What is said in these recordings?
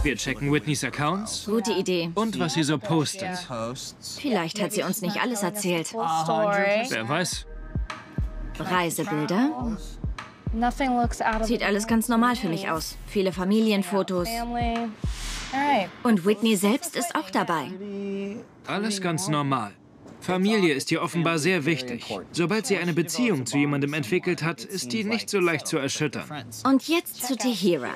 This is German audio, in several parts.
Wir checken Whitneys Accounts Gute Idee. und was sie so postet. Vielleicht hat sie uns nicht alles erzählt. Wer weiß. Reisebilder. Sieht alles ganz normal für mich aus. Viele Familienfotos. Und Whitney selbst ist auch dabei. Alles ganz normal. Familie ist ihr offenbar sehr wichtig. Sobald sie eine Beziehung zu jemandem entwickelt hat, ist die nicht so leicht zu erschüttern. Und jetzt zu Tahira.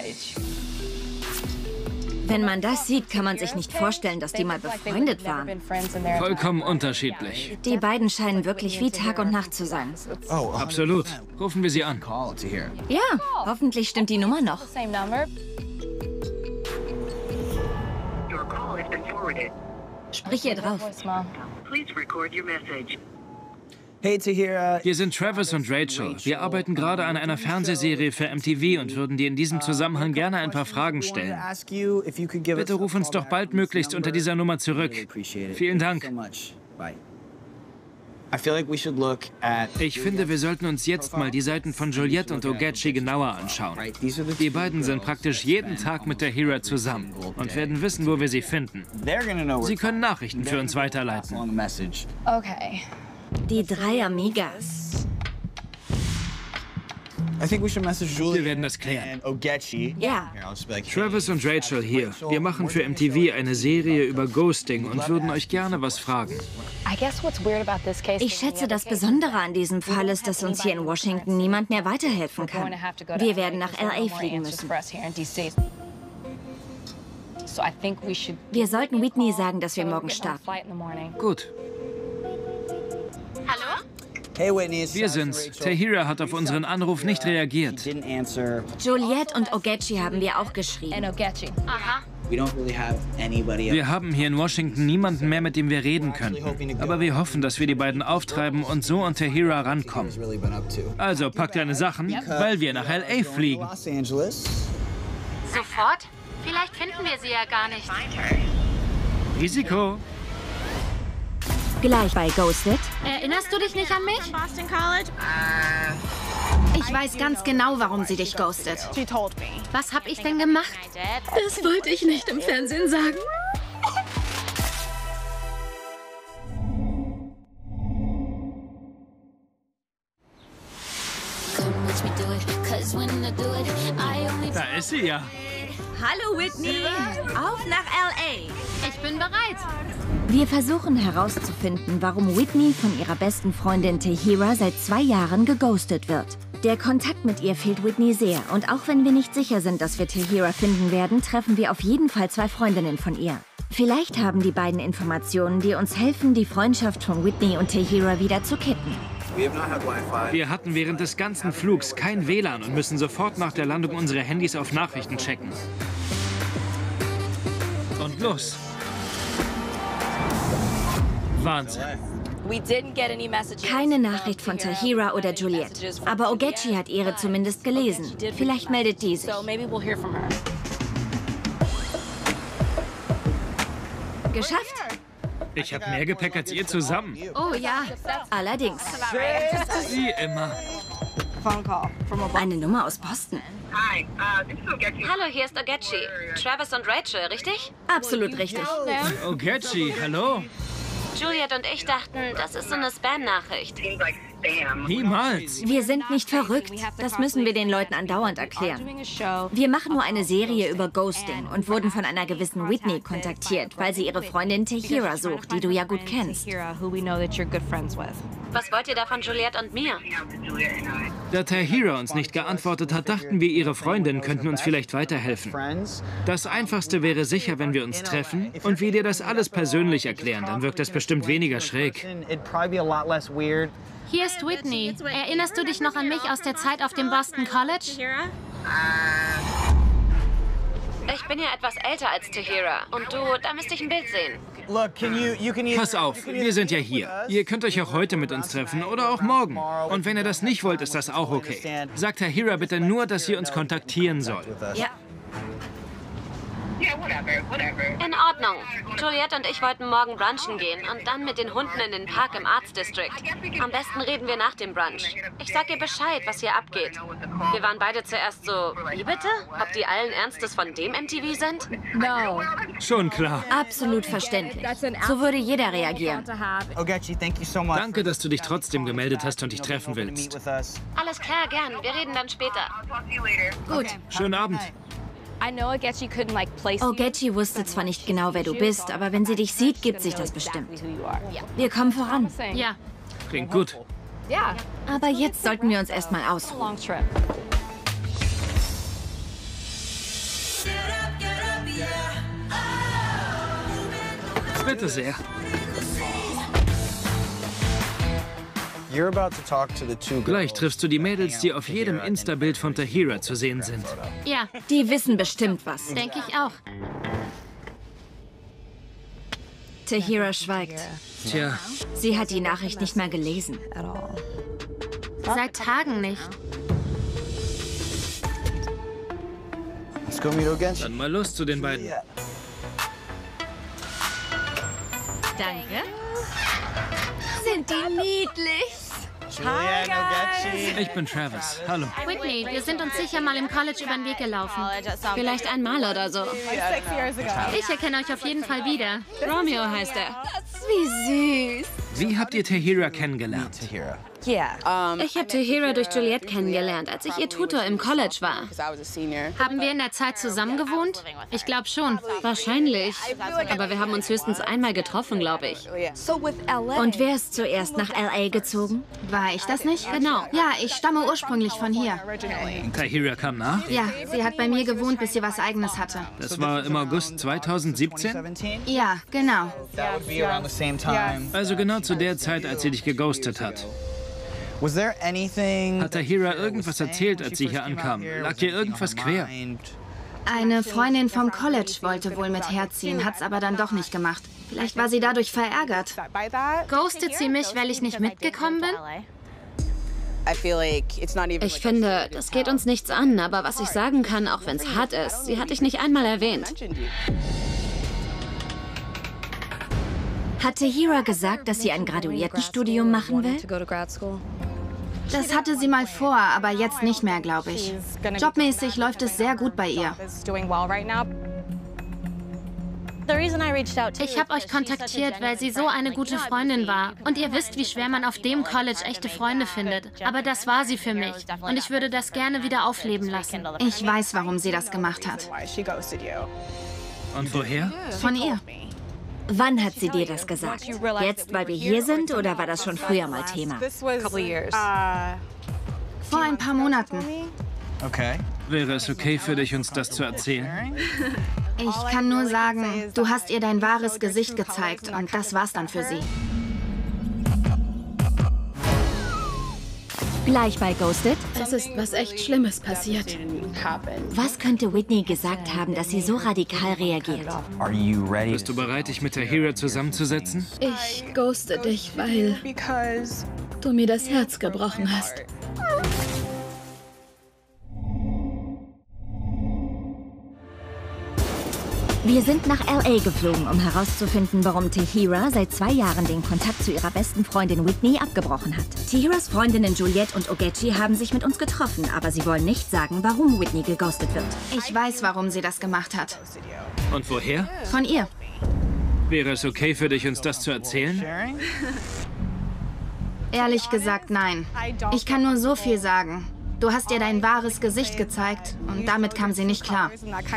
Wenn man das sieht, kann man sich nicht vorstellen, dass die mal befreundet waren. Vollkommen unterschiedlich. Die beiden scheinen wirklich wie Tag und Nacht zu sein. Absolut. Rufen wir sie an. Ja, hoffentlich stimmt die Nummer noch. Sprich hier drauf. Hey, Tahira. Wir sind Travis und Rachel. Wir arbeiten gerade an einer Fernsehserie für MTV und würden dir in diesem Zusammenhang gerne ein paar Fragen stellen. Bitte ruf uns doch baldmöglichst unter dieser Nummer zurück. Vielen Dank. Ich finde, wir sollten uns jetzt mal die Seiten von Juliette und Ogechi genauer anschauen. Die beiden sind praktisch jeden Tag mit Tahira zusammen und werden wissen, wo wir sie finden. Sie können Nachrichten für uns weiterleiten. Okay. Die drei Amigas. Wir werden das klären. Ja. Travis und Rachel hier. Wir machen für MTV eine Serie über Ghosting und würden euch gerne was fragen. Ich schätze, das Besondere an diesem Fall ist, dass uns hier in Washington niemand mehr weiterhelfen kann. Wir werden nach LA fliegen müssen. Wir sollten Whitney sagen, dass wir morgen starten. Gut. Hallo? Hey, Whitney. Wir sind's. Tahira hat auf unseren Anruf nicht reagiert. Juliette und Ogechi haben wir auch geschrieben. Aha. Wir haben hier in Washington niemanden mehr, mit dem wir reden könnten. Aber wir hoffen, dass wir die beiden auftreiben und so an Tahira rankommen. Also pack deine Sachen, weil wir nach LA fliegen. Sofort? Vielleicht finden wir sie ja gar nicht. Risiko. Gleich bei Ghosted. Erinnerst du dich nicht an mich? Ich weiß ganz genau, warum sie dich ghostet. Was hab ich denn gemacht? Das wollte ich nicht im Fernsehen sagen. Da ist sie ja. Hallo Whitney. Auf nach LA. Ich bin bereit. Wir versuchen herauszufinden, warum Whitney von ihrer besten Freundin Tahira seit 2 Jahren geghostet wird. Der Kontakt mit ihr fehlt Whitney sehr und auch wenn wir nicht sicher sind, dass wir Tahira finden werden, treffen wir auf jeden Fall 2 Freundinnen von ihr. Vielleicht haben die beiden Informationen, die uns helfen, die Freundschaft von Whitney und Tahira wieder zu kitten. Wir hatten während des ganzen Flugs kein WLAN und müssen sofort nach der Landung unsere Handys auf Nachrichten checken. Und los. Wahnsinn. Keine Nachricht von Tahira oder Juliette. Aber Ogechi hat ihre zumindest gelesen. Vielleicht meldet die sich. Geschafft? Ich habe mehr Gepäck als ihr zusammen. Oh ja, allerdings. Wie immer. Eine Nummer aus Boston. Hallo, hier ist Ogechi. Travis und Rachel, richtig? Absolut richtig. Ogechi, hallo. Juliette und ich dachten, das ist so eine Spam-Nachricht. Niemals. Wir sind nicht verrückt. Das müssen wir den Leuten andauernd erklären. Wir machen nur eine Serie über Ghosting und wurden von einer gewissen Whitney kontaktiert, weil sie ihre Freundin Tahira sucht, die du ja gut kennst. Was wollt ihr da von Juliette und mir? Da Tahira uns nicht geantwortet hat, dachten wir, ihre Freundinnen könnten uns vielleicht weiterhelfen. Das Einfachste wäre sicher, wenn wir uns treffen und wir dir das alles persönlich erklären. Dann wirkt das bestimmt weniger schräg. Hier ist Whitney. Erinnerst du dich noch an mich aus der Zeit auf dem Boston College? Ich bin ja etwas älter als Tahira. Und du, da müsste ich ein Bild sehen. Pass auf, wir sind ja hier. Ihr könnt euch auch heute mit uns treffen oder auch morgen. Und wenn ihr das nicht wollt, ist das auch okay. Sagt Tahira bitte nur, dass sie uns kontaktieren soll. Ja. In Ordnung. Juliette und ich wollten morgen brunchen gehen und dann mit den Hunden in den Park im Arts District. Am besten reden wir nach dem Brunch. Ich sag ihr Bescheid, was hier abgeht. Wir waren beide zuerst so, wie bitte? Ob die allen Ernstes von dem MTV sind? No. Schon klar. Absolut verständlich. So würde jeder reagieren. Ogechi, thank you so much. Danke, dass du dich trotzdem gemeldet hast und dich treffen willst. Alles klar, gern. Wir reden dann später. Gut. Schönen Abend. Ogechi wusste zwar nicht genau, wer du bist, aber wenn sie dich sieht, gibt sich das bestimmt. Wir kommen voran. Ja. Klingt gut. Aber jetzt sollten wir uns erstmal ausruhen. Bitte sehr. You're about to talk to the two Gleich triffst du die Mädels, die auf jedem Insta-Bild von Tahira zu sehen sind. Ja, Die wissen bestimmt was. denke ich auch. Tahira schweigt. Tja, Sie hat die Nachricht nicht mal gelesen. Seit Tagen nicht. Let's go meet Ogechi. dann mal los zu den beiden. Danke. Sind die niedlich? Juliette, Ogechi. Ich bin Travis. Hallo. Whitney, wir sind uns sicher mal im College über den Weg gelaufen. Vielleicht einmal oder so. Ich erkenne euch auf jeden Fall wieder. Romeo heißt er. Wie süß. Wie habt ihr Tahira kennengelernt? Tahira. Ich habe Tahira durch Juliette kennengelernt, als ich ihr Tutor im College war. Haben wir in der Zeit zusammen gewohnt? Ich glaube schon. Wahrscheinlich. Aber wir haben uns höchstens einmal getroffen, glaube ich. Und wer ist zuerst nach L.A. gezogen? War ich das nicht? Genau. Ja, ich stamme ursprünglich von hier. Tahira kam nach? Ja, sie hat bei mir gewohnt, bis sie was Eigenes hatte. Das war im August 2017? 17? Ja, genau. That would be around the same time. Also genau zu der Zeit, als sie dich geghostet hat. Was there anything... Hat Tahira irgendwas erzählt, als sie hier ankam? Lag ihr irgendwas quer? Eine Freundin vom College wollte wohl mit herziehen, hat's aber dann doch nicht gemacht. Vielleicht war sie dadurch verärgert. Ghostet sie mich, weil ich nicht mitgekommen bin? Ich finde, das geht uns nichts an, aber was ich sagen kann, auch wenn es hart ist, sie hat dich nicht einmal erwähnt. Hat Tahira gesagt, dass sie ein Graduiertenstudium machen will? Das hatte sie mal vor, aber jetzt nicht mehr, glaube ich. Jobmäßig läuft es sehr gut bei ihr. Ich habe euch kontaktiert, weil sie so eine gute Freundin war. Und ihr wisst, wie schwer man auf dem College echte Freunde findet. Aber das war sie für mich. Und ich würde das gerne wieder aufleben lassen. Ich weiß, warum sie das gemacht hat. Und woher? Von ihr. Wann hat sie dir das gesagt? Jetzt, weil wir hier sind, oder war das schon früher mal Thema? Vor ein paar Monaten. Okay. Wäre es okay für dich, uns das zu erzählen? Ich kann nur sagen, du hast ihr dein wahres Gesicht gezeigt und das war's dann für sie. Gleich bei Ghosted? Es ist was echt Schlimmes passiert. Was könnte Whitney gesagt haben, dass sie so radikal reagiert? Are you ready? Bist du bereit, dich mit Tahira zusammenzusetzen? Ich ghoste dich, weil du mir das Herz gebrochen hast. Wir sind nach L.A. geflogen, um herauszufinden, warum Tahira seit 2 Jahren den Kontakt zu ihrer besten Freundin Whitney abgebrochen hat. Tahiras Freundinnen Juliette und Ogechi haben sich mit uns getroffen, aber sie wollen nicht sagen, warum Whitney geghostet wird. Ich weiß, warum sie das gemacht hat. Und woher? Von ihr. Wäre es okay für dich, uns das zu erzählen? Sharing? Ehrlich gesagt, nein. Ich kann nur so viel sagen. Du hast ihr dein wahres Gesicht gezeigt und damit kam sie nicht klar.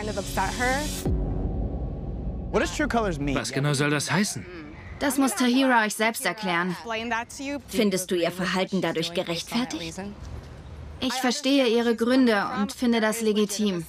What does true colors mean? Was genau soll das heißen? Das muss Tahira euch selbst erklären. Findest du ihr Verhalten dadurch gerechtfertigt? Ich verstehe ihre Gründe und finde das legitim.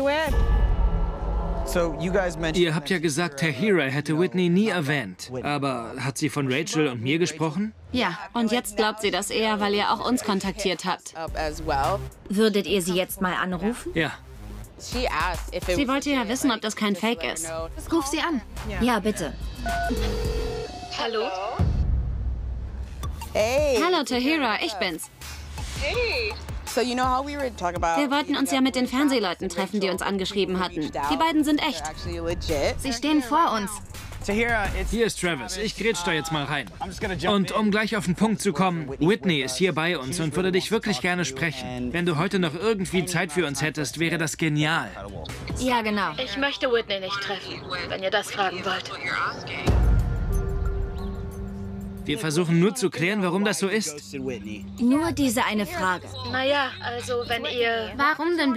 So you guys mentioned... Ihr habt ja gesagt, Tahira hätte Whitney nie erwähnt. Aber hat sie von Rachel und mir gesprochen? Ja, Und jetzt glaubt sie das eher, weil ihr auch uns kontaktiert habt. Würdet ihr sie jetzt mal anrufen? Ja. Sie wollte ja wissen, ob das kein Fake ist. ruf sie an. Ja, bitte. Hallo? Hallo, Tahira, ich bin's. Wir wollten uns ja mit den Fernsehleuten treffen, die uns angeschrieben hatten. Die beiden sind echt. Sie stehen vor uns. Hier ist Travis. Ich grätsch da jetzt mal rein. Und um gleich auf den Punkt zu kommen, Whitney ist hier bei uns und würde dich wirklich gerne sprechen. Wenn du heute noch irgendwie Zeit für uns hättest, wäre das genial. Ja, genau. Ich möchte Whitney nicht treffen, wenn ihr das fragen wollt. Wir versuchen nur zu klären, warum das so ist. Nur diese eine Frage. Naja, also wenn ihr... Warum denn